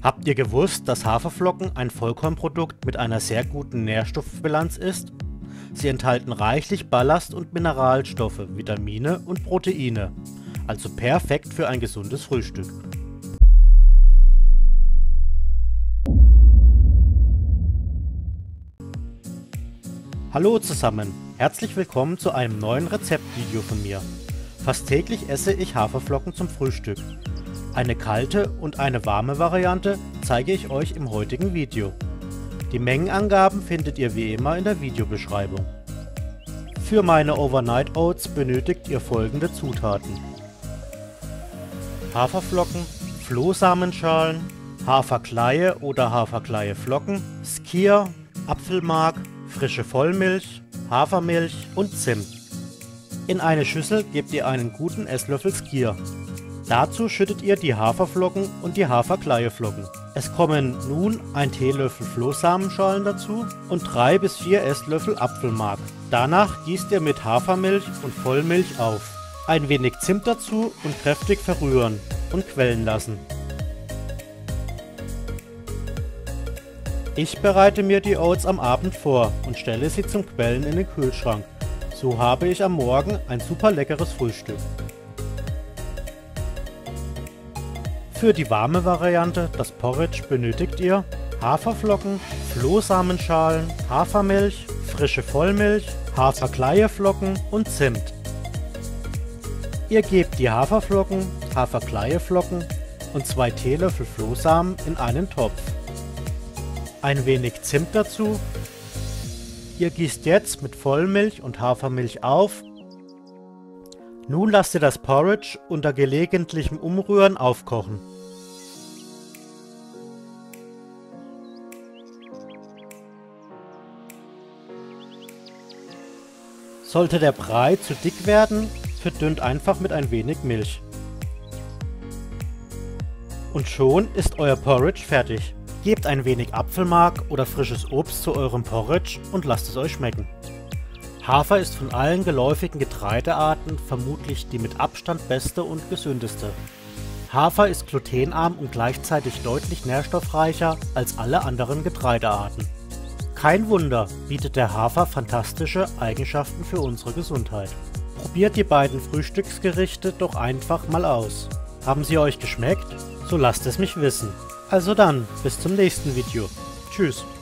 Habt ihr gewusst, dass Haferflocken ein Vollkornprodukt mit einer sehr guten Nährstoffbilanz ist? Sie enthalten reichlich Ballast- und Mineralstoffe, Vitamine und Proteine, also perfekt für ein gesundes Frühstück. Hallo zusammen, herzlich willkommen zu einem neuen Rezeptvideo von mir. Fast täglich esse ich Haferflocken zum Frühstück. Eine kalte und eine warme Variante zeige ich euch im heutigen Video. Die Mengenangaben findet ihr wie immer in der Videobeschreibung. Für meine Overnight Oats benötigt ihr folgende Zutaten: Haferflocken, Flohsamenschalen, Haferkleie oder Haferkleieflocken, Skyr, Apfelmark, frische Vollmilch, Hafermilch und Zimt. In eine Schüssel gebt ihr einen guten Esslöffel Skyr. Dazu schüttet ihr die Haferflocken und die Haferkleieflocken. Es kommen nun ein Teelöffel Flohsamenschalen dazu und 3 bis 4 Esslöffel Apfelmark. Danach gießt ihr mit Hafermilch und Vollmilch auf. Ein wenig Zimt dazu und kräftig verrühren und quellen lassen. Ich bereite mir die Oats am Abend vor und stelle sie zum Quellen in den Kühlschrank. So habe ich am Morgen ein super leckeres Frühstück. Für die warme Variante, das Porridge, benötigt ihr Haferflocken, Flohsamenschalen, Hafermilch, frische Vollmilch, Haferkleieflocken und Zimt. Ihr gebt die Haferflocken, Haferkleieflocken und 2 Teelöffel Flohsamen in einen Topf. Ein wenig Zimt dazu. Ihr gießt jetzt mit Vollmilch und Hafermilch auf. Nun lasst ihr das Porridge unter gelegentlichem Umrühren aufkochen. Sollte der Brei zu dick werden, verdünnt einfach mit ein wenig Milch. Und schon ist euer Porridge fertig. Gebt ein wenig Apfelmark oder frisches Obst zu eurem Porridge und lasst es euch schmecken. Hafer ist von allen geläufigen Getreidearten vermutlich die mit Abstand beste und gesündeste. Hafer ist glutenarm und gleichzeitig deutlich nährstoffreicher als alle anderen Getreidearten. Kein Wunder, bietet der Hafer fantastische Eigenschaften für unsere Gesundheit. Probiert die beiden Frühstücksgerichte doch einfach mal aus. Haben sie euch geschmeckt? So lasst es mich wissen. Also dann, bis zum nächsten Video. Tschüss.